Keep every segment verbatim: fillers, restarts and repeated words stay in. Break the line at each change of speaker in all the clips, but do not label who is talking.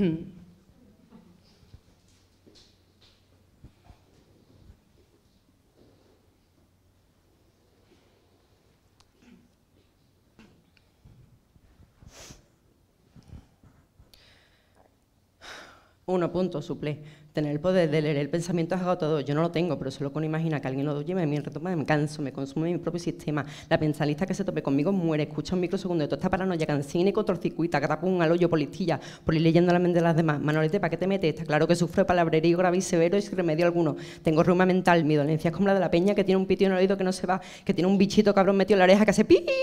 Uno, punto, suple. Tener el poder de leer el pensamiento es agotador. Yo no lo tengo, pero solo con imaginar que alguien lo lleve, me retoma, me canso, me consume mi propio sistema. La pensalista que se tope conmigo muere, escucha un microsegundo de toda esta paranoia, cansina y cortocircuita, catapum al hoyo, polistilla, por ir leyendo la mente de las demás. Manolete, ¿para qué te metes? Está claro que sufro palabrerío grave y severo y sin remedio alguno. Tengo reuma mental, mi dolencia es como la de la peña que tiene un pitido en el oído que no se va, que tiene un bichito cabrón metido en la oreja que hace pi.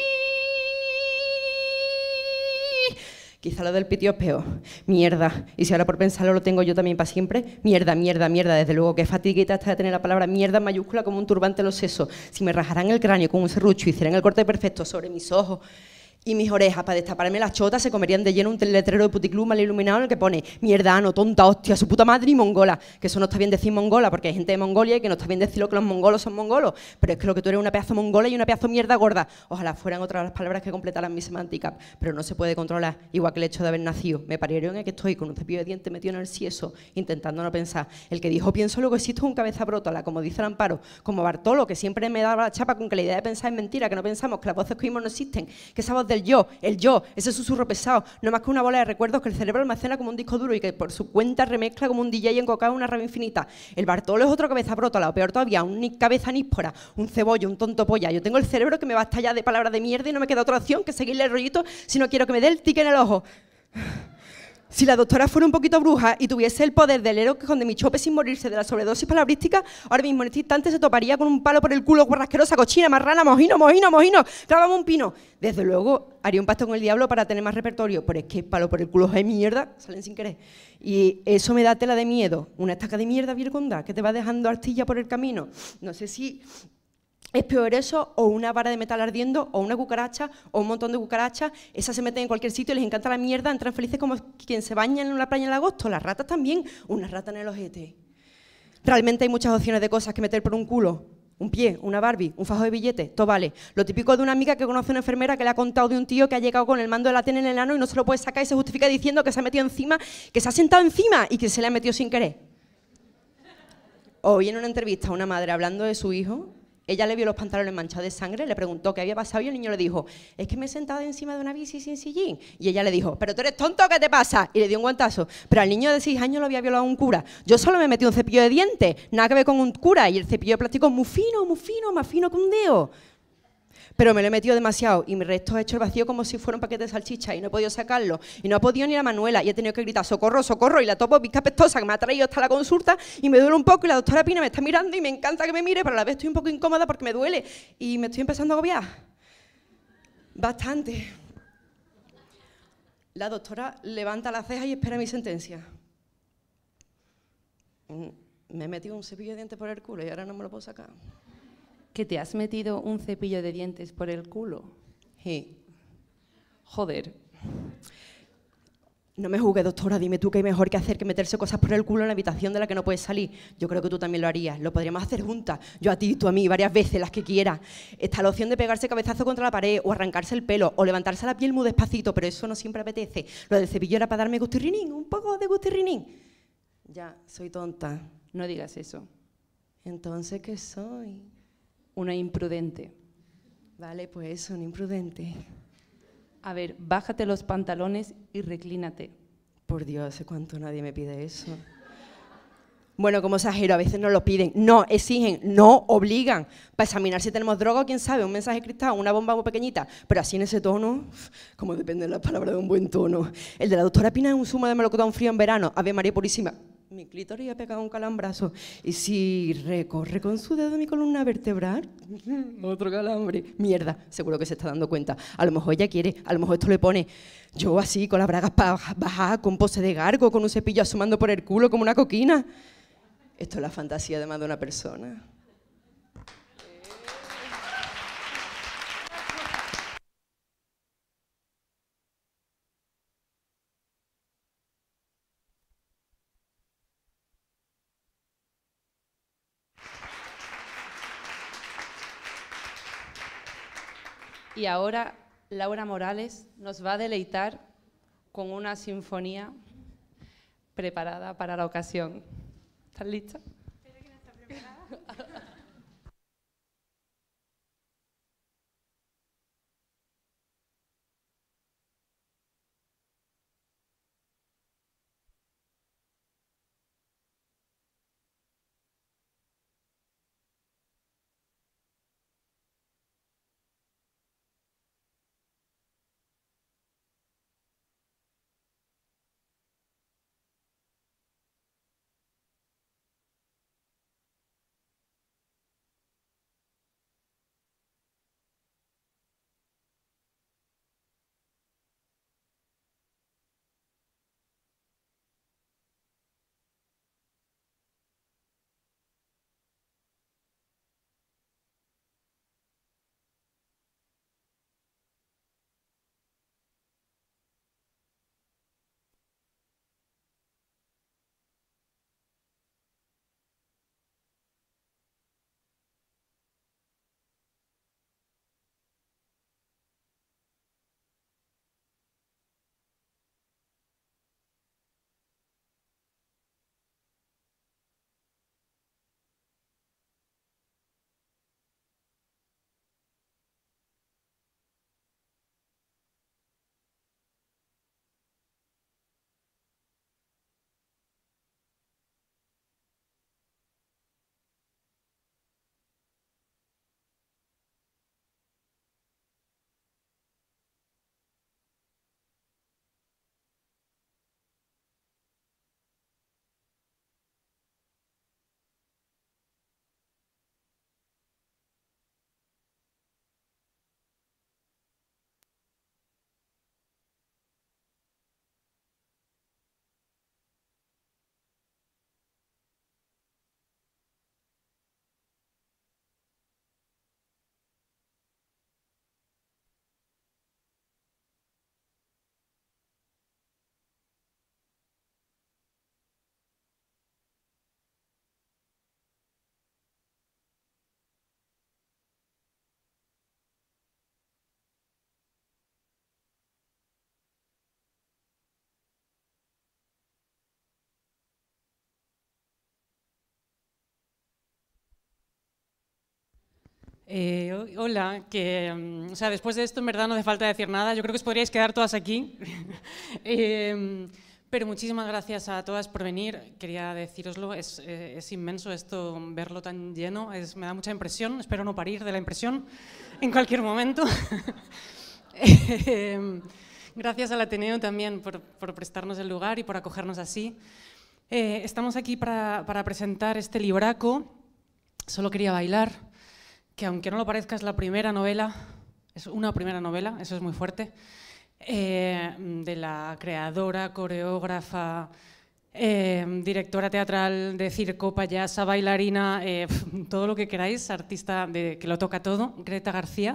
Quizá lo del pitio es peor. Mierda. Y si ahora por pensarlo lo tengo yo también para siempre. Mierda, mierda, mierda. Desde luego que fatiguita hasta de tener la palabra mierda en mayúscula como un turbante en los sesos. Si me rajaran el cráneo con un serrucho y hicieran el corte perfecto sobre mis ojos y mis orejas para destaparme las chotas, se comerían de lleno un letrero de puticlub mal iluminado en el que pone mierda, no, tonta, hostia, su puta madre y mongola. Que eso no está bien decir mongola porque hay gente de Mongolia y que no está bien decirlo que los mongolos son mongolos. Pero es que lo que tú eres una pedazo mongola y una pedazo mierda gorda. Ojalá fueran otras las palabras que completaran mi semántica, pero no se puede controlar, igual que el hecho de haber nacido. Me parieron en que estoy con un cepillo de dientes metido en el sieso, intentando no pensar. El que dijo pienso luego existe un cabeza brótola, como dice el Amparo, como Bartolo, que siempre me daba la chapa con que la idea de pensar es mentira, que no pensamos, que las voces que oímos no existen, que esa voz del yo, el yo, ese susurro pesado, no más que una bola de recuerdos que el cerebro almacena como un disco duro y que por su cuenta remezcla como un D J encocado en una rama infinita. El Bartolo es otro cabeza brótola, o peor todavía, un ni cabeza níspora, un cebollo, un tonto polla. Yo tengo el cerebro que me va a estallar de palabras de mierda y no me queda otra opción que seguirle el rollito si no quiero que me dé el tique en el ojo. Si la doctora fuera un poquito bruja y tuviese el poder del héroe que con de mi chope sin morirse de la sobredosis palabrística, ahora mismo en este instante se toparía con un palo por el culo, guarrasquerosa, cochina, marrana, mojino, mojino, mojino, clávame un pino. Desde luego haría un pacto con el diablo para tener más repertorio, pero es que palo por el culo es mierda, salen sin querer. Y eso me da tela de miedo, una estaca de mierda virgonda que te va dejando artilla por el camino. No sé si es peor eso, o una vara de metal ardiendo, o una cucaracha, o un montón de cucarachas. Esas se meten en cualquier sitio, les encanta la mierda, entran felices como quien se baña en una playa en agosto. Las ratas también, una rata en el ojete. Realmente hay muchas opciones de cosas que meter por un culo. Un pie, una Barbie, un fajo de billetes, todo vale. Lo típico de una amiga que conoce a una enfermera que le ha contado de un tío que ha llegado con el mando de la tele en el ano y no se lo puede sacar y se justifica diciendo que se ha metido encima, que se ha sentado encima y que se le ha metido sin querer. Hoy en una entrevista a una madre hablando de su hijo, ella le vio los pantalones manchados de sangre, le preguntó qué había pasado y el niño le dijo, es que me he sentado encima de una bici sin sillín. Y ella le dijo, pero tú eres tonto, ¿qué te pasa? Y le dio un guantazo. Pero al niño de seis años lo había violado un cura. Yo solo me metí un cepillo de dientes, nada que ver con un cura. Y el cepillo de plástico es muy fino, muy fino, más fino que un dedo. Pero me lo he metido demasiado y mi resto ha hecho el vacío como si fuera un paquete de salchicha y no he podido sacarlo. Y no ha podido ni la Manuela y he tenido que gritar socorro, socorro y la topo pizca pestosa que me ha traído hasta la consulta y me duele un poco y la doctora Pina me está mirando y me encanta que me mire, pero a la vez estoy un poco incómoda porque me duele y me estoy empezando a agobiar. Bastante. La doctora levanta la ceja y espera mi sentencia. Me he metido un cepillo de dientes por el culo y ahora no me lo puedo sacar.
¿Que te has metido un cepillo de dientes por el culo?
Sí.
Joder.
No me juzgues, doctora, dime tú qué hay mejor que hacer que meterse cosas por el culo en la habitación de la que no puedes salir. Yo creo que tú también lo harías, lo podríamos hacer juntas, yo a ti, tú a mí, varias veces, las que quieras. Está la opción de pegarse cabezazo contra la pared, o arrancarse el pelo, o levantarse la piel muy despacito, pero eso no siempre apetece. Lo del cepillo era para darme gustirrinín, un poco de gustirrinín. Ya, soy tonta.
No digas eso.
Entonces, ¿qué soy?
Una imprudente.
Vale, pues eso, un imprudente.
A ver, bájate los pantalones y reclínate.
Por Dios, ¿hace cuánto nadie me pide eso? Bueno, como exagero, a veces no lo piden, no exigen, no obligan. Para examinar si tenemos droga, quién sabe, un mensaje cristal, una bomba muy pequeñita. Pero así en ese tono, como depende de las palabras de un buen tono. El de la doctora Pina es un zumo de melocotón frío en verano. Ave María Purísima. Mi clítoris ha pegado un calambrazo. Y si recorre con su dedo mi columna vertebral, otro calambre. Mierda, seguro que se está dando cuenta. A lo mejor ella quiere, a lo mejor esto le pone yo así, con las bragas para bajar, con pose de gargo, con un cepillo asomando por el culo como una coquina. Esto es la fantasía de más de una persona.
Y ahora Laura Morales nos va a deleitar con una sinfonía preparada para la ocasión. ¿Estás lista?
Eh, hola, que o sea, después de esto en verdad no hace falta decir nada, yo creo que os podríais quedar todas aquí. eh, pero muchísimas gracias a todas por venir, quería decíroslo, es, eh, es inmenso esto, verlo tan lleno, es, me da mucha impresión, espero no parir de la impresión en cualquier momento. eh, gracias al Ateneo también por, por prestarnos el lugar y por acogernos así. Eh, estamos aquí para, para presentar este libraco, Solo quería bailar, que aunque no lo parezca es la primera novela, es una primera novela, eso es muy fuerte, eh, de la creadora, coreógrafa, eh, directora teatral de circo, payasa, bailarina, eh, todo lo que queráis, artista de, que lo toca todo, Greta García.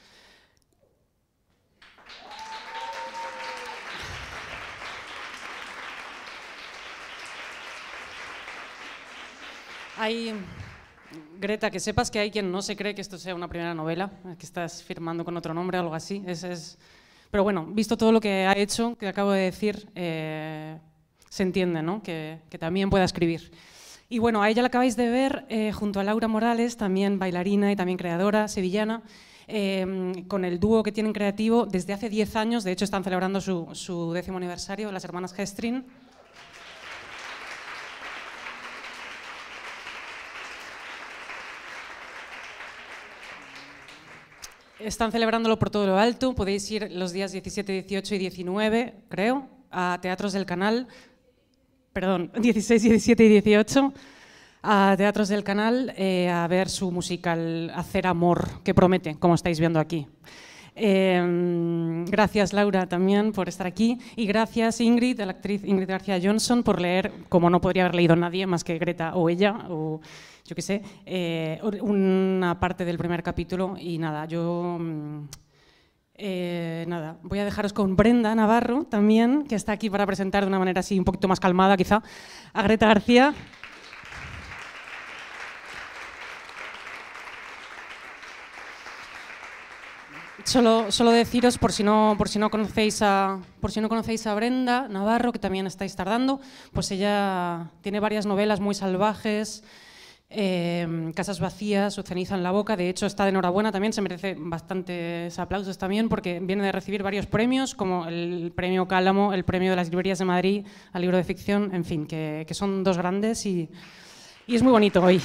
Hay... Greta, que sepas que hay quien no se cree que esto sea una primera novela, que estás firmando con otro nombre o algo así. Es, es... Pero bueno, visto todo lo que ha hecho, que acabo de decir, eh, se entiende, ¿no? que, que también pueda escribir. Y bueno, a ella la acabáis de ver eh, junto a Laura Morales, también bailarina y también creadora sevillana, eh, con el dúo que tienen creativo desde hace diez años. De hecho, están celebrando su, su décimo aniversario, las hermanas Gestrin. Están celebrándolo por todo lo alto, podéis ir los días diecisiete, dieciocho y diecinueve, creo, a Teatros del Canal, perdón, dieciséis, diecisiete y dieciocho, a Teatros del Canal eh, a ver su musical Hacer Amor, que promete, como estáis viendo aquí. Eh, gracias Laura también por estar aquí y gracias Ingrid, la actriz Ingrid García Johnson, por leer, como no podría haber leído nadie más que Greta o ella, o yo qué sé, eh, una parte del primer capítulo. Y nada, yo eh, nada, voy a dejaros con Brenda Navarro también, que está aquí para presentar de una manera así un poquito más calmada quizá a Greta García. Solo, solo deciros, por si, no, por, si no conocéis a, por si no conocéis a Brenda Navarro, que también estáis tardando, pues ella tiene varias novelas muy salvajes, eh, Casas vacías o Ceniza en la boca. De hecho, está de enhorabuena también, se merece bastantes aplausos también, porque viene de recibir varios premios, como el premio Cálamo, el premio de las librerías de Madrid al libro de ficción, en fin, que, que son dos grandes y, y es muy bonito hoy.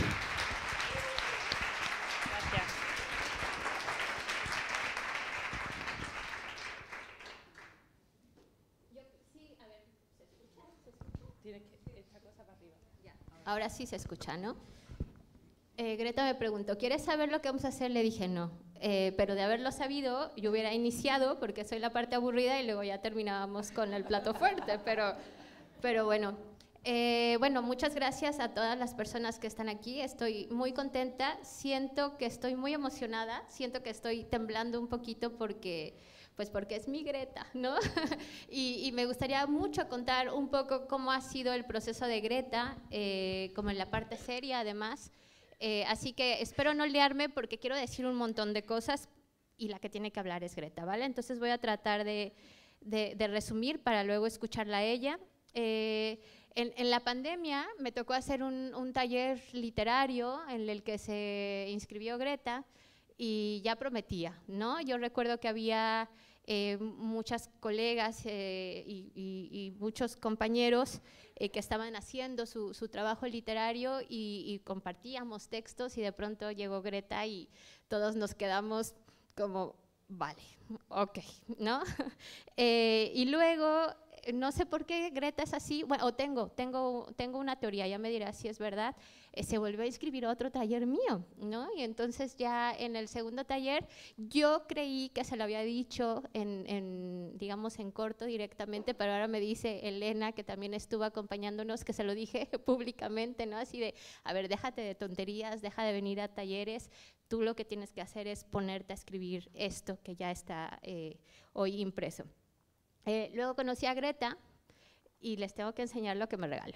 Ahora sí se escucha, ¿no? Eh, Greta me preguntó, ¿quieres saber lo que vamos a hacer? Le dije no, eh, pero de haberlo sabido yo hubiera iniciado porque soy la parte aburrida y luego ya terminábamos con el plato fuerte, pero, pero bueno. Eh, bueno, muchas gracias a todas las personas que están aquí, estoy muy contenta, siento que estoy muy emocionada, siento que estoy temblando un poquito porque... pues porque es mi Greta, ¿no? y, y me gustaría mucho contar un poco cómo ha sido el proceso de Greta, eh, como en la parte seria además, eh, así que espero no liarme porque quiero decir un montón de cosas y la que tiene que hablar es Greta, ¿vale? Entonces voy a tratar de, de, de resumir para luego escucharla a ella. Eh, en, en la pandemia me tocó hacer un, un taller literario en el que se inscribió Greta, y ya prometía, ¿no? Yo recuerdo que había eh, muchas colegas eh, y, y, y muchos compañeros eh, que estaban haciendo su, su trabajo literario y, y compartíamos textos y de pronto llegó Greta y todos nos quedamos como, vale, ok, ¿no? eh, y luego, no sé por qué Greta es así, bueno, o tengo, tengo, tengo una teoría, ya me dirás si es verdad, eh, se volvió a inscribir a otro taller mío, ¿no? Y entonces ya en el segundo taller yo creí que se lo había dicho en, en, digamos, en corto directamente, pero ahora me dice Elena, que también estuvo acompañándonos, que se lo dije públicamente, ¿no? Así de, a ver, déjate de tonterías, deja de venir a talleres, tú lo que tienes que hacer es ponerte a escribir esto que ya está eh, hoy impreso. Eh, luego conocí a Greta y les tengo que enseñar lo que me regaló.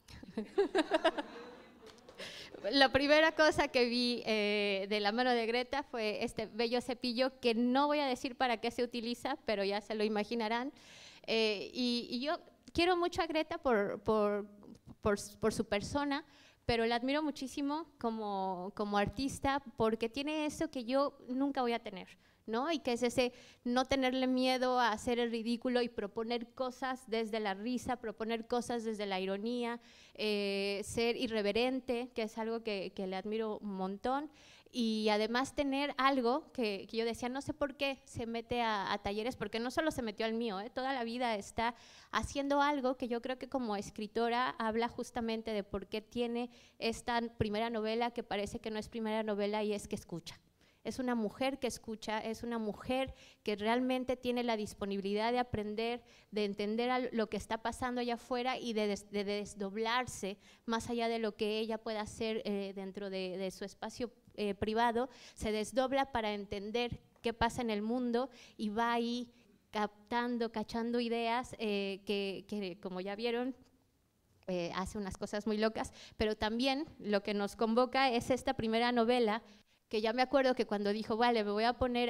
La primera cosa que vi eh, de la mano de Greta fue este bello cepillo que no voy a decir para qué se utiliza, pero ya se lo imaginarán. Eh, y, y yo quiero mucho a Greta por, por, por, por su persona, pero la admiro muchísimo como, como artista porque tiene eso que yo nunca voy a tener, ¿no? Y que es ese no tenerle miedo a hacer el ridículo y proponer cosas desde la risa, proponer cosas desde la ironía, eh, ser irreverente, que es algo que, que le admiro un montón, y además tener algo que, que yo decía, no sé por qué se mete a, a talleres, porque no solo se metió al mío, ¿eh? Toda la vida está haciendo algo que yo creo que como escritora habla justamente de por qué tiene esta primera novela que parece que no es primera novela y es que escucha. Es una mujer que escucha, es una mujer que realmente tiene la disponibilidad de aprender, de entender lo que está pasando allá afuera y de, des, de desdoblarse más allá de lo que ella pueda hacer eh, dentro de, de su espacio eh, privado, se desdobla para entender qué pasa en el mundo y va ahí captando, cachando ideas eh, que, que, como ya vieron, eh, hace unas cosas muy locas, pero también lo que nos convoca es esta primera novela que ya me acuerdo que cuando dijo, vale, me voy a poner a,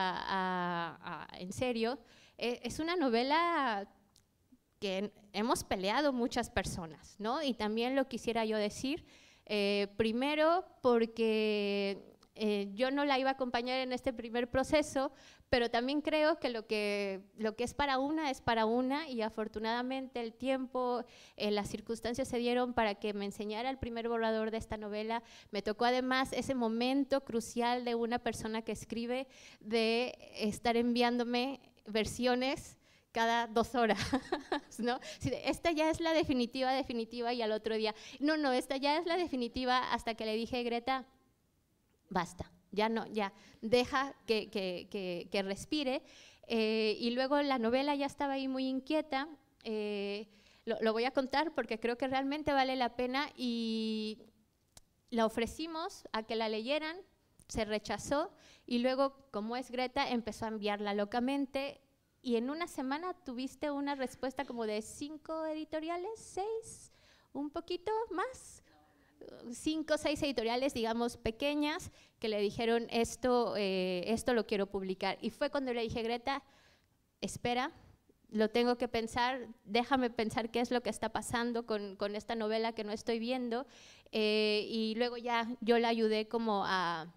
a, a, en serio, eh, es una novela que hemos peleado muchas personas, ¿no? Y también lo quisiera yo decir, eh, primero porque eh, yo no la iba a acompañar en este primer proceso, pero también creo que lo, que lo que es para una es para una y afortunadamente el tiempo, eh, las circunstancias se dieron para que me enseñara el primer borrador de esta novela. Me tocó además ese momento crucial de una persona que escribe de estar enviándome versiones cada dos horas, ¿no? Esta ya es la definitiva, definitiva y al otro día, no, no, esta ya es la definitiva hasta que le dije, Greta, basta. Ya no, ya, deja que, que, que, que respire. Eh, y luego la novela ya estaba ahí muy inquieta, eh, lo, lo voy a contar porque creo que realmente vale la pena y la ofrecimos a que la leyeran, se rechazó y luego, como es Greta, empezó a enviarla locamente y en una semana tuviste una respuesta como de cinco editoriales, seis, un poquito más. cinco o seis editoriales, digamos, pequeñas, que le dijeron esto, eh, esto lo quiero publicar. Y fue cuando le dije, Greta, espera, lo tengo que pensar, déjame pensar qué es lo que está pasando con, con esta novela que no estoy viendo. Eh, y luego ya yo la ayudé como a,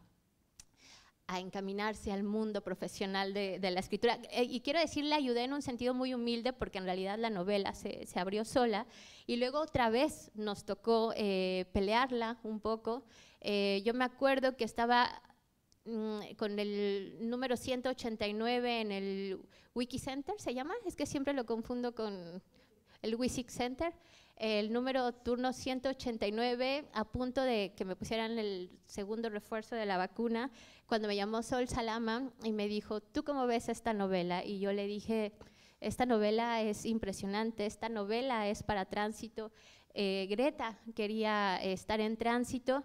a encaminarse al mundo profesional de, de la escritura. Eh, y quiero decir, la ayudé en un sentido muy humilde, porque en realidad la novela se, se abrió sola. Y luego otra vez nos tocó eh, pelearla un poco. Eh, yo me acuerdo que estaba mmm, con el número ciento ochenta y nueve en el Wiki Center, ¿se llama? Es que siempre lo confundo con el Wiki Center. El número turno ciento ochenta y nueve, a punto de que me pusieran el segundo refuerzo de la vacuna, cuando me llamó Sol Salama y me dijo, ¿tú cómo ves esta novela? Y yo le dije, esta novela es impresionante, esta novela es para Tránsito. Eh, Greta quería estar en Tránsito.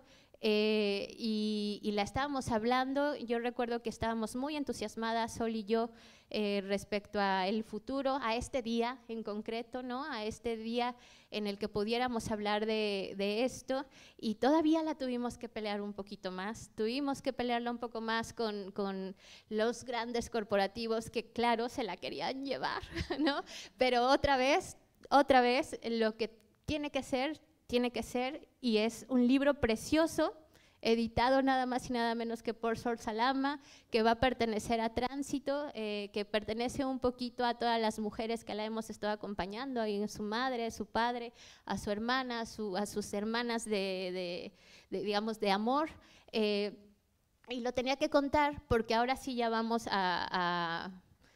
Eh, y, y la estábamos hablando. Yo recuerdo que estábamos muy entusiasmadas, Sol y yo, eh, respecto al futuro, a este día en concreto, ¿no? A este día en el que pudiéramos hablar de, de esto, y todavía la tuvimos que pelear un poquito más, tuvimos que pelearla un poco más con, con los grandes corporativos que, claro, se la querían llevar, ¿no? Pero otra vez, otra vez, lo que tiene que ser, tiene que ser, y es un libro precioso, editado nada más y nada menos que por Sol Salama, que va a pertenecer a Tránsito, eh, que pertenece un poquito a todas las mujeres que la hemos estado acompañando, a su madre, su padre, a su hermana, a, su, a sus hermanas de, de, de, digamos, de amor. Eh, y lo tenía que contar porque ahora sí ya vamos a, a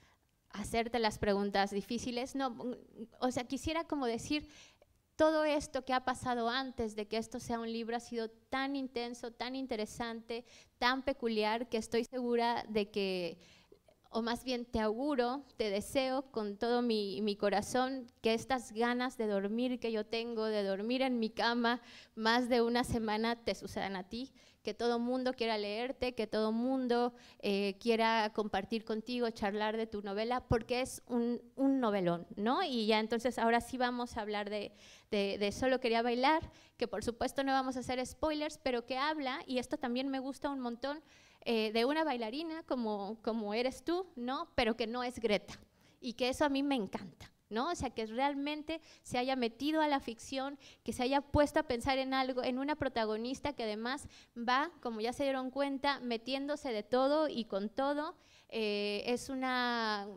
hacerte las preguntas difíciles. No, o sea, quisiera como decir, todo esto que ha pasado antes de que esto sea un libro ha sido tan intenso, tan interesante, tan peculiar, que estoy segura de que, o más bien te auguro, te deseo con todo mi, mi corazón, que estas ganas de dormir que yo tengo, de dormir en mi cama más de una semana, te sucedan a ti, que todo mundo quiera leerte, que todo mundo eh, quiera compartir contigo, charlar de tu novela, porque es un, un novelón, ¿no? Y ya entonces ahora sí vamos a hablar de, de, de Solo quería bailar, que por supuesto no vamos a hacer spoilers, pero que habla, y esto también me gusta un montón, eh, de una bailarina como, como eres tú, ¿no? Pero que no es Greta, y que eso a mí me encanta, ¿no? O sea, que realmente se haya metido a la ficción, que se haya puesto a pensar en algo, en una protagonista que además va, como ya se dieron cuenta, metiéndose de todo y con todo. Eh, es una,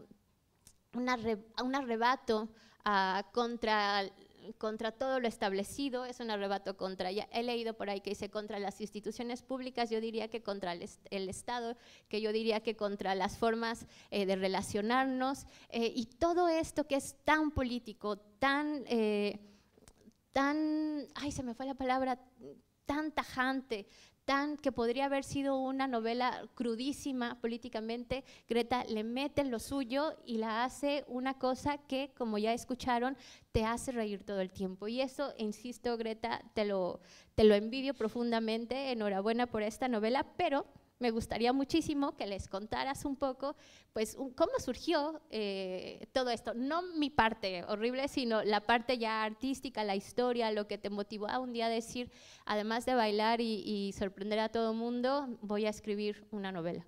una re, un arrebato uh, contra, contra todo lo establecido, es un arrebato contra, ya he leído por ahí que dice contra las instituciones públicas, yo diría que contra el, est el Estado, que yo diría que contra las formas eh, de relacionarnos, eh, y todo esto que es tan político, tan, eh, tan, ay, se me fue la palabra, tan tajante, tan que podría haber sido una novela crudísima políticamente, Greta le mete lo suyo y la hace una cosa que, como ya escucharon, te hace reír todo el tiempo. Y eso, insisto, Greta, te lo, te lo envidio profundamente, enhorabuena por esta novela, pero me gustaría muchísimo que les contaras un poco, pues, un, cómo surgió eh, todo esto. No mi parte horrible, sino la parte ya artística, la historia, lo que te motivó a un día decir, además de bailar y, y sorprender a todo el mundo, voy a escribir una novela.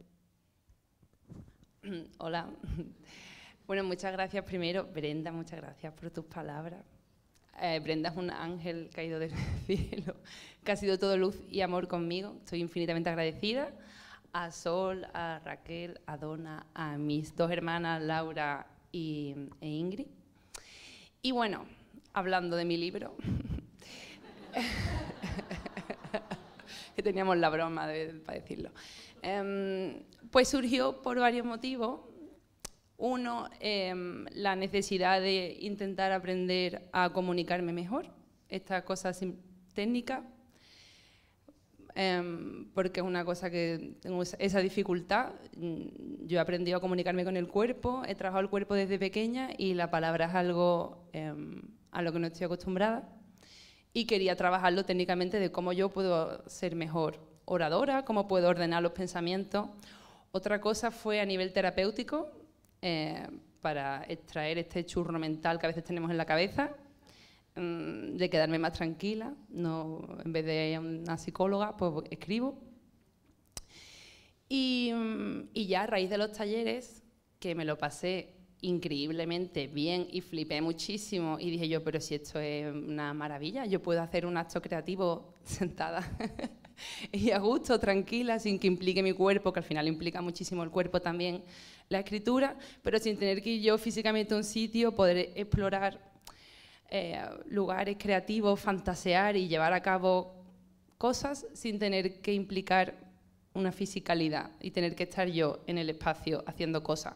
Hola. Bueno, muchas gracias primero, Brenda, muchas gracias por tus palabras. Eh, Brenda es un ángel caído del cielo, que ha sido todo luz y amor conmigo. Estoy infinitamente agradecida a Sol, a Raquel, a Donna, a mis dos hermanas, Laura y, e Ingrid. Y bueno, hablando de mi libro, que teníamos la broma de, para decirlo, eh, pues surgió por varios motivos. Uno, eh, la necesidad de intentar aprender a comunicarme mejor, esta cosa técnica, eh, porque es una cosa que tengo esa dificultad. Yo he aprendido a comunicarme con el cuerpo, he trabajado el cuerpo desde pequeña y la palabra es algo eh, a lo que no estoy acostumbrada, y quería trabajarlo técnicamente de cómo yo puedo ser mejor oradora, cómo puedo ordenar los pensamientos. Otra cosa fue a nivel terapéutico, Eh, para extraer este churro mental que a veces tenemos en la cabeza, mm, de quedarme más tranquila, no, en vez de una psicóloga, pues escribo. Y, y ya a raíz de los talleres, que me lo pasé increíblemente bien y flipé muchísimo y dije yo, pero si esto es una maravilla, yo puedo hacer un acto creativo sentada y a gusto, tranquila, sin que implique mi cuerpo, que al final implica muchísimo el cuerpo también, la escritura, pero sin tener que ir yo físicamente a un sitio, poder explorar eh, lugares creativos, fantasear y llevar a cabo cosas sin tener que implicar una fisicalidad y tener que estar yo en el espacio haciendo cosas.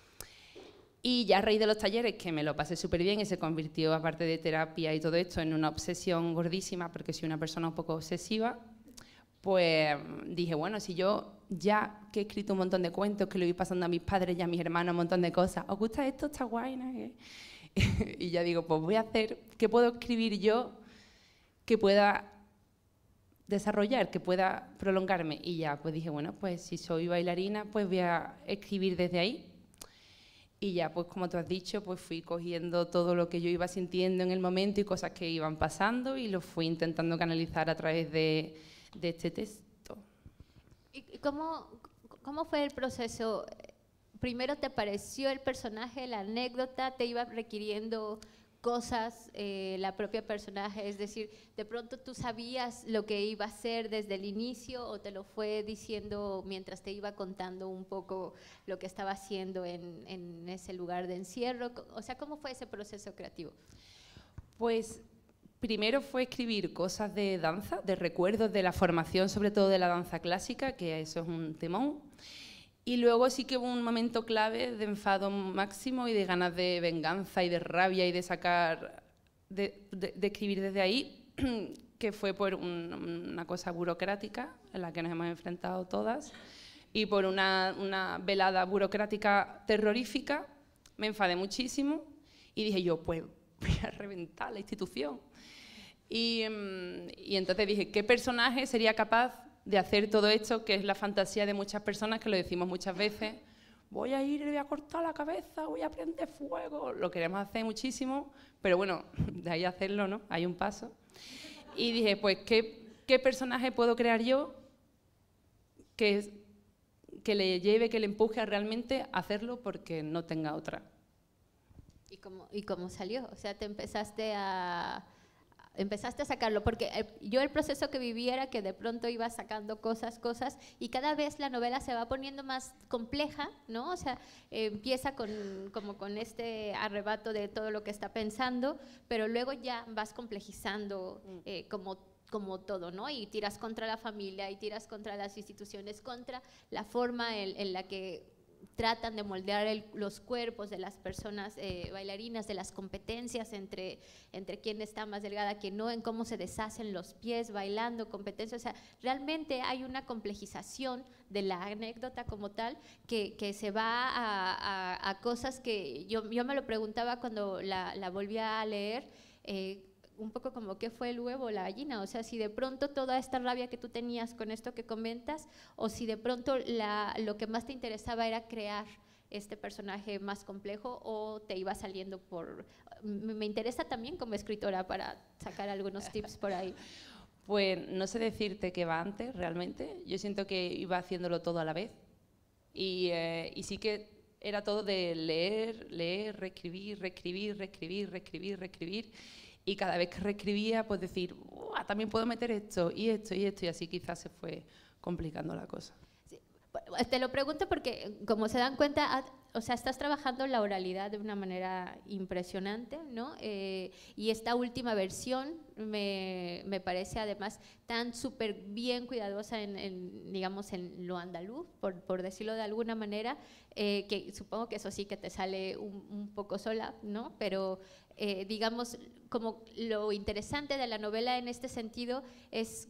Y ya a raíz de los talleres, que me lo pasé súper bien y se convirtió, aparte de terapia y todo esto, en una obsesión gordísima, porque soy una persona un poco obsesiva, pues dije, bueno, si yo ya que he escrito un montón de cuentos, que lo voy pasando a mis padres y a mis hermanos, un montón de cosas, ¿os gusta esto? Está guay, ¿no? Y ya digo, pues voy a hacer, ¿qué puedo escribir yo que pueda desarrollar, que pueda prolongarme? Y ya, pues dije, bueno, pues si soy bailarina, pues voy a escribir desde ahí. Y ya, pues como tú has dicho, pues fui cogiendo todo lo que yo iba sintiendo en el momento y cosas que iban pasando y lo fui intentando canalizar a través de, de este texto.
¿Y cómo, cómo fue el proceso? ¿Primero te pareció el personaje, la anécdota, te iba requiriendo cosas, eh, la propia personaje? Es decir, ¿de pronto tú sabías lo que iba a ser desde el inicio o te lo fue diciendo mientras te iba contando un poco lo que estaba haciendo en, en ese lugar de encierro? O sea, ¿cómo fue ese proceso creativo?
Pues primero fue escribir cosas de danza, de recuerdos de la formación, sobre todo de la danza clásica, que eso es un temón. Y luego sí que hubo un momento clave de enfado máximo y de ganas de venganza y de rabia y de sacar, de, de, de escribir desde ahí, que fue por un, una cosa burocrática en la que nos hemos enfrentado todas y por una, una velada burocrática terrorífica. Me enfadé muchísimo y dije yo, pues voy a reventar la institución. Y, y entonces dije, ¿qué personaje sería capaz de hacer todo esto, que es la fantasía de muchas personas, que lo decimos muchas veces? Voy a ir y le voy a cortar la cabeza, voy a prender fuego. Lo queremos hacer muchísimo, pero bueno, de ahí a hacerlo, ¿no? Hay un paso. Y dije, pues, ¿qué, qué personaje puedo crear yo que, que le lleve, que le empuje a realmente hacerlo porque no tenga otra?
¿Y cómo, y cómo salió? O sea, te empezaste a... empezaste a sacarlo, porque yo el proceso que viví era que de pronto iba sacando cosas, cosas, y cada vez la novela se va poniendo más compleja, ¿no? O sea, eh, empieza con, como con este arrebato de todo lo que está pensando, pero luego ya vas complejizando eh, como, como todo, ¿no? Y tiras contra la familia, y tiras contra las instituciones, contra la forma en, en la que tratan de moldear el, los cuerpos de las personas eh, bailarinas, de las competencias entre, entre quién está más delgada, quién no, en cómo se deshacen los pies bailando, competencias. O sea, realmente hay una complejización de la anécdota como tal que, que se va a, a, a cosas que yo, yo me lo preguntaba cuando la, la volví a leer, eh, un poco como qué fue el huevo o la gallina, o sea, si de pronto toda esta rabia que tú tenías con esto que comentas, o si de pronto la, lo que más te interesaba era crear este personaje más complejo, o te iba saliendo por... Me interesa también como escritora para sacar algunos tips por ahí.
Pues no sé decirte qué va antes realmente, yo siento que iba haciéndolo todo a la vez y, eh, y sí que era todo de leer, leer, reescribir, reescribir, reescribir, reescribir, reescribir. Y cada vez que reescribía, pues decir, también puedo meter esto y esto y esto, y así quizás se fue complicando la cosa.
Sí, te lo pregunto porque, como se dan cuenta, o sea, estás trabajando la oralidad de una manera impresionante, ¿no? Eh, y esta última versión me, me parece además tan súper bien cuidadosa en, en, digamos, en lo andaluz, por, por decirlo de alguna manera, eh, que supongo que eso sí que te sale un, un poco sola, ¿no? Pero eh, digamos, como lo interesante de la novela en este sentido es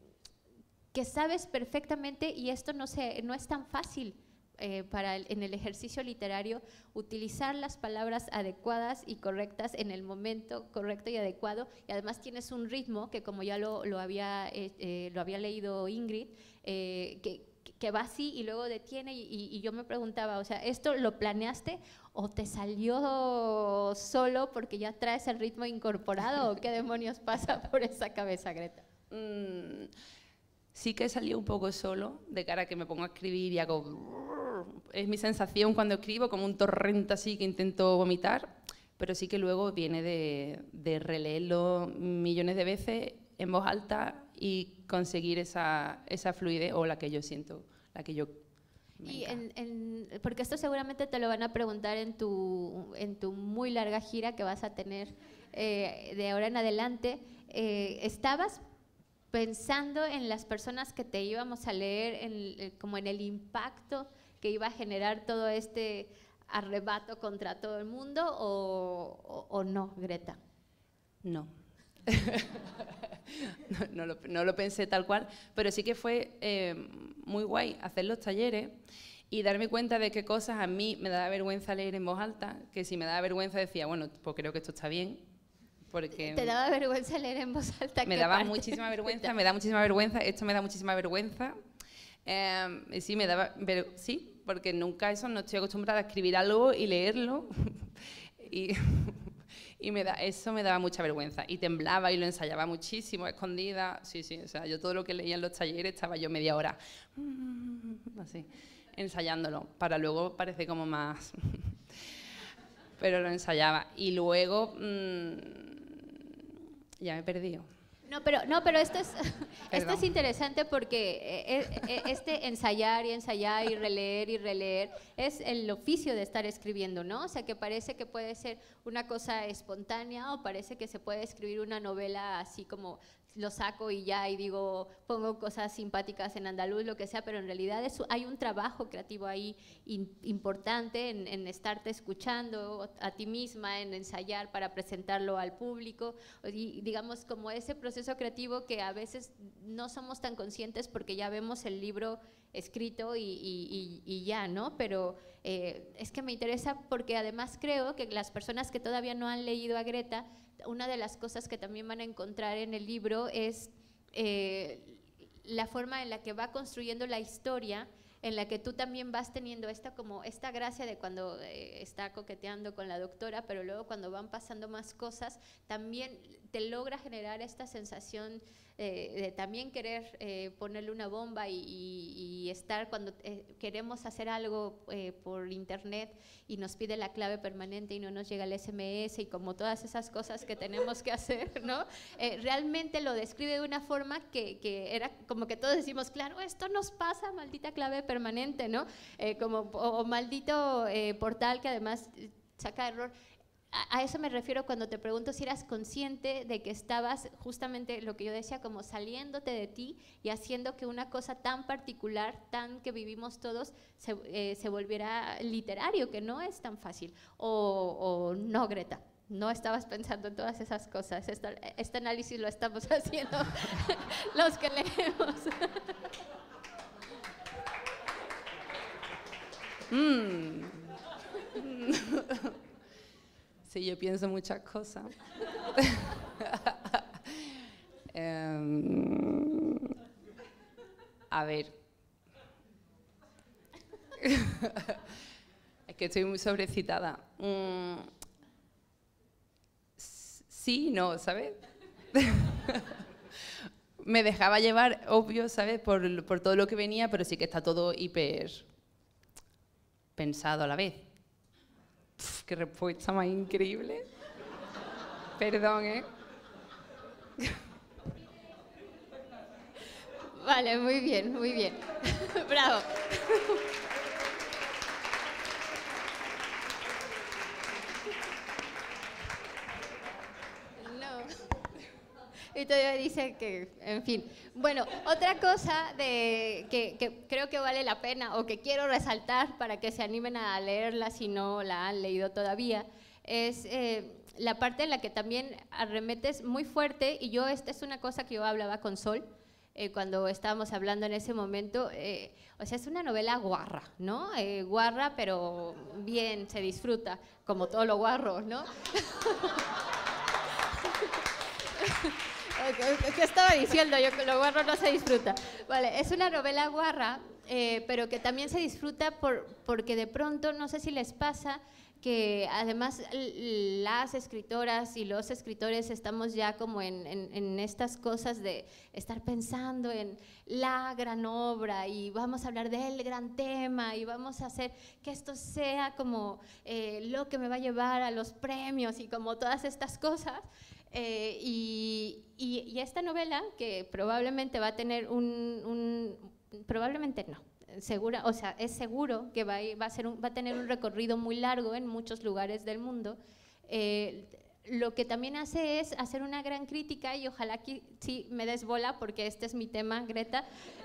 que sabes perfectamente, y esto no, se, no es tan fácil eh, para el, en el ejercicio literario, utilizar las palabras adecuadas y correctas en el momento correcto y adecuado, y además tienes un ritmo que, como ya lo, lo, había, eh, eh, lo había leído Ingrid, eh, que, que va así y luego detiene y, y, y yo me preguntaba, o sea, ¿esto lo planeaste o te salió solo porque ya traes el ritmo incorporado o qué demonios pasa por esa cabeza, Greta?
Mm, sí que salió un poco solo, de cara a que me pongo a escribir y hago... Es mi sensación cuando escribo, como un torrente así que intento vomitar, pero sí que luego viene de, de releerlo millones de veces en voz alta y conseguir esa, esa fluidez o la que yo siento, la que yo...
Y en, en, porque esto seguramente te lo van a preguntar en tu, en tu muy larga gira que vas a tener eh, de ahora en adelante. Eh, ¿Estabas pensando en las personas que te íbamos a leer, en, como en el impacto que iba a generar todo este arrebato contra todo el mundo o, o, o no, Greta?
No. no, no, lo, no lo pensé tal cual, pero sí que fue eh, muy guay hacer los talleres y darme cuenta de qué cosas a mí me daba vergüenza leer en voz alta, que si me daba vergüenza decía, bueno, pues creo que esto está bien. Porque
¿Te daba vergüenza leer en voz alta?
Me daba parte? muchísima vergüenza, me da muchísima vergüenza, esto me da muchísima vergüenza. Eh, sí, me daba, pero sí, porque nunca eso, no estoy acostumbrada a escribir algo y leerlo. y... Y me da, eso me daba mucha vergüenza. Y temblaba y lo ensayaba muchísimo, escondida. Sí, sí, o sea, yo todo lo que leía en los talleres estaba yo media hora, así, ensayándolo, para luego parecer como más... Pero lo ensayaba. Y luego, mmm, ya me he perdido.
No, pero, no, pero esto, es, esto es interesante porque este ensayar y ensayar y releer y releer es el oficio de estar escribiendo, ¿no? O sea, que parece que puede ser una cosa espontánea o parece que se puede escribir una novela así como lo saco y ya y digo, pongo cosas simpáticas en andaluz, lo que sea, pero en realidad es, hay un trabajo creativo ahí in, importante en, en estarte escuchando a ti misma, en ensayar para presentarlo al público y digamos como ese proceso creativo que a veces no somos tan conscientes porque ya vemos el libro escrito y, y, y, y ya, ¿no? Pero eh, es que me interesa porque además creo que las personas que todavía no han leído a Greta, una de las cosas que también van a encontrar en el libro es eh, la forma en la que va construyendo la historia, en la que tú también vas teniendo esta, como esta gracia de cuando eh, está coqueteando con la doctora, pero luego cuando van pasando más cosas, también te logra generar esta sensación eh, de también querer eh, ponerle una bomba y, y, y estar cuando eh, queremos hacer algo eh, por internet y nos pide la clave permanente y no nos llega el ese eme ese y como todas esas cosas que tenemos que hacer, ¿no? Eh, realmente lo describe de una forma que, que era como que todos decimos, claro, esto nos pasa, maldita clave permanente, ¿no? Eh, como, o, o maldito eh, portal que además saca error. A, a eso me refiero cuando te pregunto si eras consciente de que estabas justamente lo que yo decía, como saliéndote de ti y haciendo que una cosa tan particular, tan que vivimos todos, se, eh, se volviera literario, que no es tan fácil. O, o no, Greta, no estabas pensando en todas esas cosas. Este, este análisis lo estamos haciendo los que leemos.
Mm. Sí, yo pienso muchas cosas. um, a ver. Es que estoy muy sobrecitada. Mm. Sí, no, ¿sabes? Me dejaba llevar, obvio, ¿sabes? Por, por todo lo que venía, pero sí que está todo hiper pensado a la vez. Uf, qué respuesta más increíble. Perdón, ¿eh?
Vale, muy bien, muy bien. Bravo. Y todavía dice que, en fin. Bueno, otra cosa de, que, que creo que vale la pena o que quiero resaltar para que se animen a leerla si no la han leído todavía, es eh, la parte en la que también arremetes muy fuerte, y yo, esta es una cosa que yo hablaba con Sol, eh, cuando estábamos hablando en ese momento, eh, o sea, es una novela guarra, ¿no? Eh, guarra, pero bien, se disfruta, como todo lo guarro, ¿no? ¿Qué estaba diciendo yo? Que lo guarro no se disfruta. Vale, es una novela guarra eh, pero que también se disfruta por, porque de pronto, no sé si les pasa, que además las escritoras y los escritores estamos ya como en, en, en estas cosas de estar pensando en la gran obra y vamos a hablar del gran tema y vamos a hacer que esto sea como eh, lo que me va a llevar a los premios y como todas estas cosas. Eh, y, y, y esta novela, que probablemente va a tener un, un probablemente no, segura, o sea, es seguro que va a, va a, ser un, va a tener un recorrido muy largo en muchos lugares del mundo. Eh, lo que también hace es hacer una gran crítica, y ojalá que sí me des bola porque este es mi tema, Greta.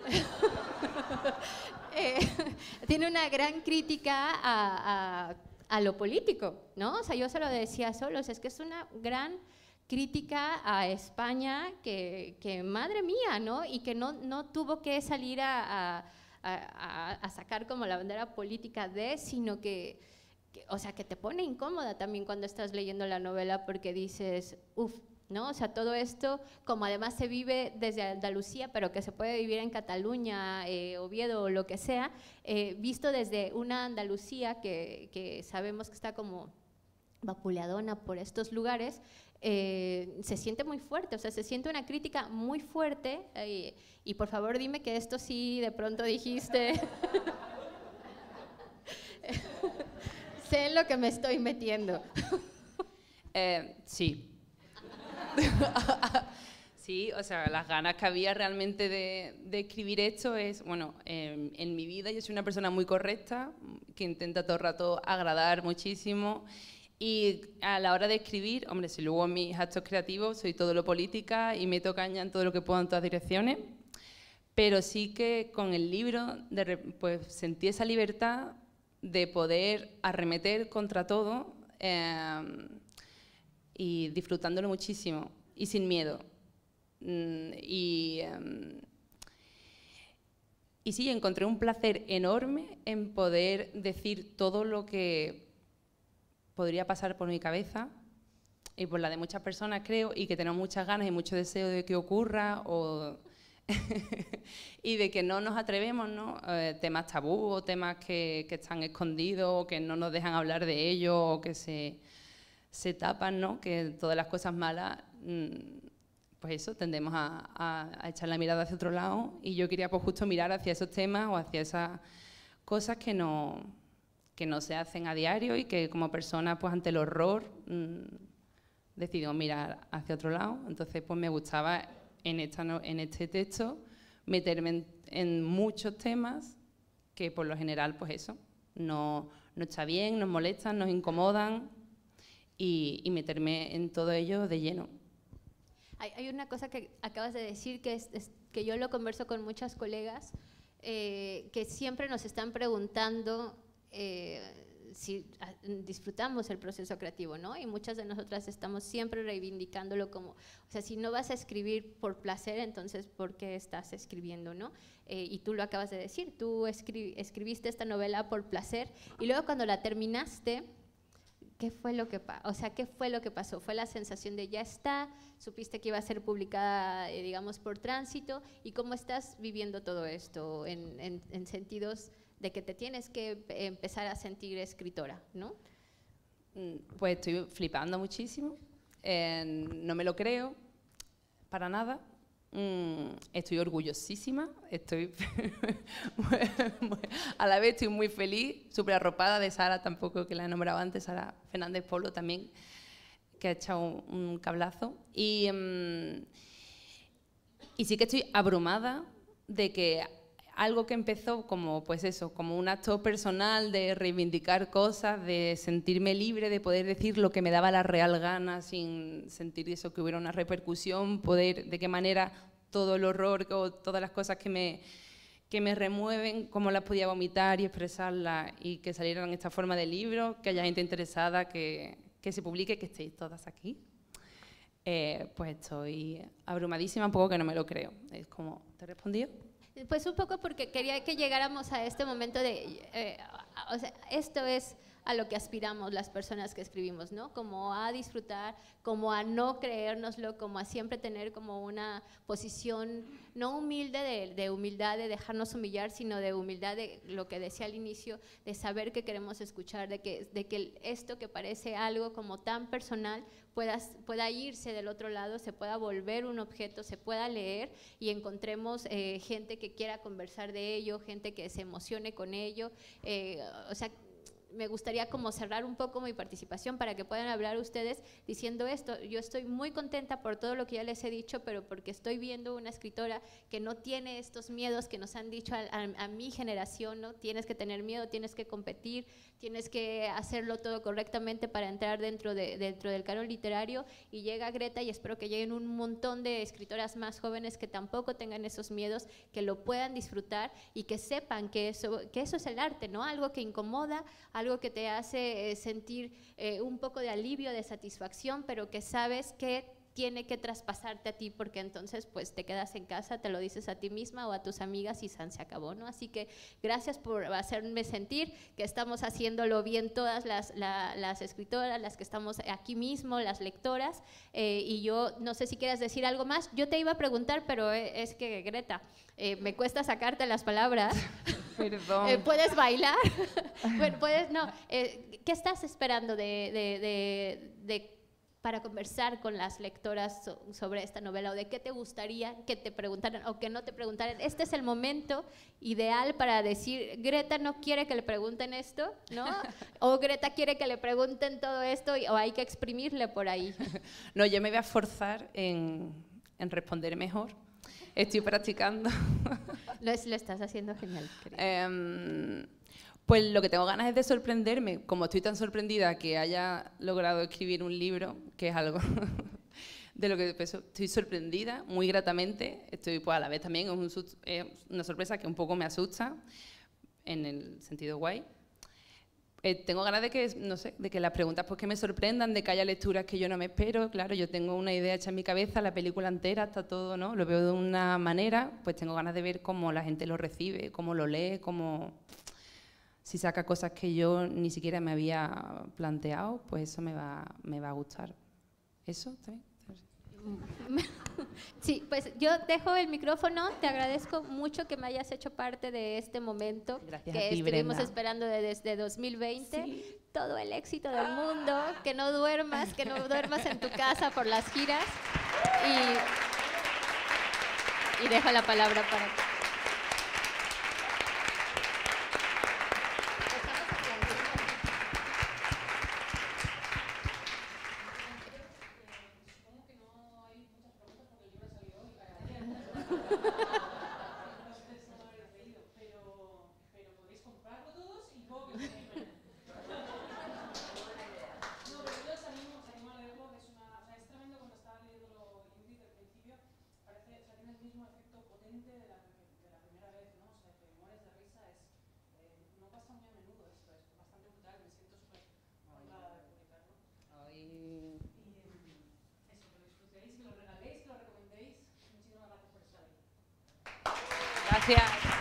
eh, tiene una gran crítica a, a, a lo político, ¿no? O sea, yo se lo decía a Solos, es que es una gran crítica a España que, que madre mía, ¿no? Y que no, no tuvo que salir a, a A, a sacar como la bandera política de, sino que, que, o sea, que te pone incómoda también cuando estás leyendo la novela porque dices, uff, ¿no? O sea, todo esto, como además se vive desde Andalucía, pero que se puede vivir en Cataluña, eh, Oviedo o lo que sea, eh, visto desde una Andalucía que, que sabemos que está como vapuleadona por estos lugares, eh, se siente muy fuerte, o sea, se siente una crítica muy fuerte, eh, y por favor dime que esto sí de pronto dijiste. Sé en lo que me estoy metiendo.
Eh, sí. Sí, o sea, las ganas que había realmente de, de escribir esto es, bueno, eh, en mi vida yo soy una persona muy correcta, que intenta todo el rato agradar muchísimo. Y a la hora de escribir, hombre, si luego en mis actos creativos soy todo lo política y meto caña en todo lo que puedo en todas direcciones, pero sí que con el libro de, pues, sentí esa libertad de poder arremeter contra todo eh, y disfrutándolo muchísimo y sin miedo. Mm, y, eh, y sí, encontré un placer enorme en poder decir todo lo que podría pasar por mi cabeza y por la de muchas personas, creo, y que tenemos muchas ganas y mucho deseo de que ocurra o y de que no nos atrevemos, ¿no? Eh, temas tabú o temas que, que están escondidos o que no nos dejan hablar de ellos o que se, se tapan, ¿no? Que todas las cosas malas, mmm, pues eso, tendemos a, a, a echar la mirada hacia otro lado, y yo quería pues justo mirar hacia esos temas o hacia esas cosas que no... que no se hacen a diario y que como persona, pues ante el horror, mmm, decidimos mirar hacia otro lado. Entonces, pues me gustaba en, esta no, en este texto meterme en, en muchos temas que por lo general, pues eso, no, no está bien, nos molestan, nos incomodan, y, y meterme en todo ello de lleno.
Hay, hay una cosa que acabas de decir que, es, es, que yo lo converso con muchas colegas, eh, que siempre nos están preguntando Eh, si a, disfrutamos el proceso creativo, ¿no? Y muchas de nosotras estamos siempre reivindicándolo como, o sea, si no vas a escribir por placer, entonces ¿por qué estás escribiendo, no? Eh, y tú lo acabas de decir, tú escri escribiste esta novela por placer, y luego cuando la terminaste, ¿qué fue lo que pasó? O sea, ¿qué fue lo que pasó? ¿Fue la sensación de ya está? ¿Supiste que iba a ser publicada, eh, digamos, por tránsito? ¿Y cómo estás viviendo todo esto en, en, en sentidos de que te tienes que empezar a sentir escritora, ¿no?
Pues estoy flipando muchísimo, eh, no me lo creo para nada, mm, estoy orgullosísima, estoy a la vez estoy muy feliz, súper arropada de Sara, tampoco, que la he nombrado antes, Sara Fernández Polo también, que ha echado un, un cablazo, y, mm, y sí que estoy abrumada de que algo que empezó como, pues eso, como un acto personal de reivindicar cosas, de sentirme libre, de poder decir lo que me daba la real gana sin sentir eso, que hubiera una repercusión, poder, de qué manera todo el horror o todas las cosas que me, que me remueven, cómo las podía vomitar y expresarlas, y que salieran en esta forma de libro, que haya gente interesada, que, que se publique, que estéis todas aquí. Eh, pues estoy abrumadísima, un poco que no me lo creo. Es como, ¿te he respondido?
Pues un poco porque quería que llegáramos a este momento de, eh, o sea, esto es a lo que aspiramos las personas que escribimos, ¿no? Como a disfrutar, como a no creérnoslo, como a siempre tener como una posición no humilde de, de humildad, de dejarnos humillar, sino de humildad de lo que decía al inicio, de saber que queremos escuchar, de que, de que esto que parece algo como tan personal pueda, pueda irse del otro lado, se pueda volver un objeto, se pueda leer y encontremos eh, gente que quiera conversar de ello, gente que se emocione con ello, eh, o sea, me gustaría como cerrar un poco mi participación para que puedan hablar ustedes diciendo esto. Yo estoy muy contenta por todo lo que ya les he dicho, pero porque estoy viendo una escritora que no tiene estos miedos que nos han dicho a, a, a mi generación, ¿no? Tienes que tener miedo, tienes que competir, tienes que hacerlo todo correctamente para entrar dentro, de, dentro del canon literario, y llega Greta y espero que lleguen un montón de escritoras más jóvenes que tampoco tengan esos miedos, que lo puedan disfrutar y que sepan que eso, que eso es el arte, ¿no? Algo que incomoda, algo que te hace eh, sentir eh, un poco de alivio, de satisfacción, pero que sabes que tiene que traspasarte a ti, porque entonces pues te quedas en casa, te lo dices a ti misma o a tus amigas y san se acabó, ¿no? Así que gracias por hacerme sentir que estamos haciéndolo bien todas las, la, las escritoras, las que estamos aquí mismo, las lectoras, eh, y yo no sé si quieres decir algo más. Yo te iba a preguntar, pero es que Greta, eh, me cuesta sacarte las palabras.
Perdón.
Eh, ¿Puedes bailar? Bueno, puedes, no. Eh, ¿Qué estás esperando de, de, de, de para conversar con las lectoras so, sobre esta novela, o de qué te gustaría que te preguntaran o que no te preguntaran? Este es el momento ideal para decir, Greta no quiere que le pregunten esto, ¿no? O Greta quiere que le pregunten todo esto, y, o hay que exprimirle por ahí.
No, yo me voy a forzar en, en responder mejor. Estoy practicando.
Lo, es, lo estás haciendo genial, creo.
Eh, Pues lo que tengo ganas es de sorprenderme, como estoy tan sorprendida que haya logrado escribir un libro, que es algo de lo que pues, estoy sorprendida, muy gratamente. Estoy pues a la vez también, es un susto, es una sorpresa que un poco me asusta, en el sentido guay. Eh, tengo ganas de que, no sé, de que las preguntas pues, que me sorprendan, de que haya lecturas que yo no me espero. Claro, yo tengo una idea hecha en mi cabeza, la película entera, está todo, ¿no? Lo veo de una manera, pues tengo ganas de ver cómo la gente lo recibe, cómo lo lee, cómo... Si saca cosas que yo ni siquiera me había planteado, pues eso me va, me va a gustar. ¿Eso también?
Sí, pues yo dejo el micrófono. Te agradezco mucho que me hayas hecho parte de este momento.
Gracias
que
a ti,
estuvimos
Brenda.
esperando de- desde dos mil veinte.
Sí.
Todo el éxito del mundo, que no duermas, que no duermas en tu casa por las giras. Y, y dejo la palabra para ti.
Gracias.